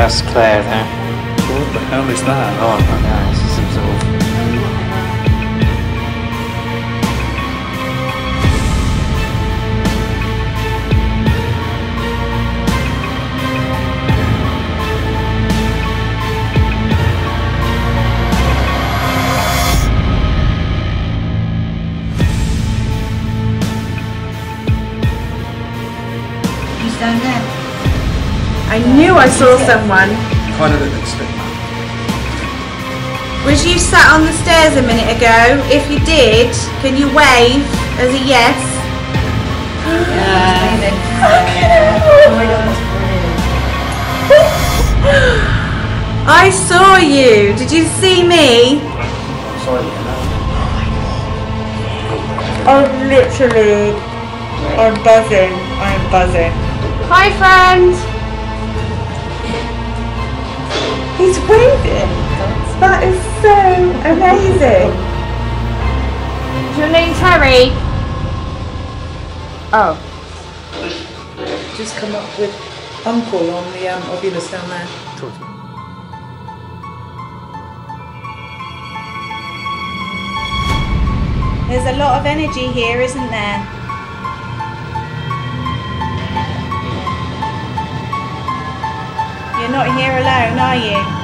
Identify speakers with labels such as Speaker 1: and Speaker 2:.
Speaker 1: that's Claire there.
Speaker 2: What the hell is that?
Speaker 1: Oh, I know, this is some sort of...
Speaker 3: Who's down there?
Speaker 4: I knew I saw someone.
Speaker 2: Kind of didn't expect that.
Speaker 4: Was you sat on the stairs a minute ago? If you did, can you wave as a yes?
Speaker 3: Oh my god, that's brilliant.
Speaker 4: I saw you. Did you see me?
Speaker 1: Sorry,
Speaker 4: I'm literally... I'm buzzing. I'm buzzing.
Speaker 5: Hi, friend.
Speaker 4: He's waving. That is so amazing.
Speaker 5: Is your name Terry? Oh.
Speaker 6: Just come up with Uncle on the Ovilus down there.
Speaker 4: There's a lot of energy here, isn't there? You're not here alone, are you?